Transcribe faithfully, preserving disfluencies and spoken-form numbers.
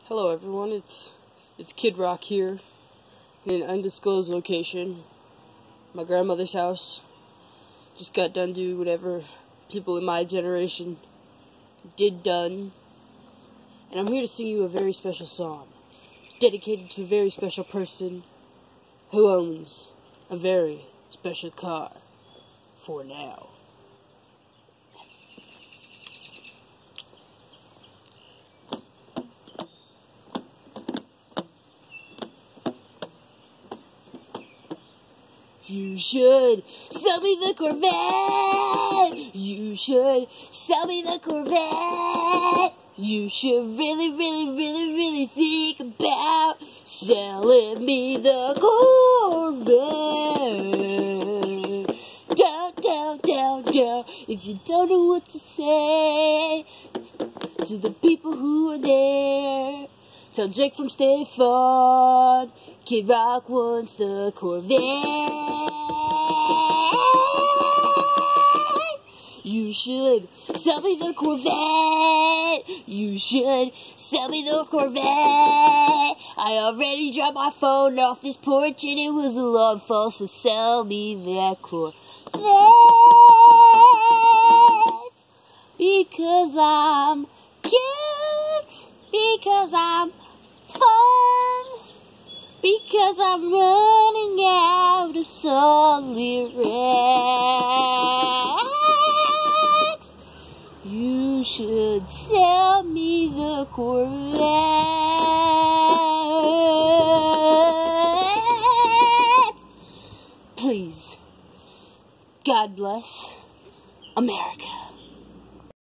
Hello everyone, it's it's Kid Rock here in an undisclosed location. My grandmother's house. Just got done doing whatever people in my generation did done. And I'm here to sing you a very special song. Dedicated to a very special person who owns a very special car for now. You should sell me the Corvette. You should sell me the Corvette. You should really, really, really, really think about selling me the Corvette. Down, down, down, down. If you don't know what to say to the people who are there, tell Jake from State Farm, Kid Rock wants the Corvette. You should sell me the Corvette. You should sell me the Corvette. I already dropped my phone off this porch and it was a long fall, so sell me that Corvette. Because I'm cute. Because I'm fun. Because I'm running out of song lyrics. You should sell me the Corvette. Please. God bless America.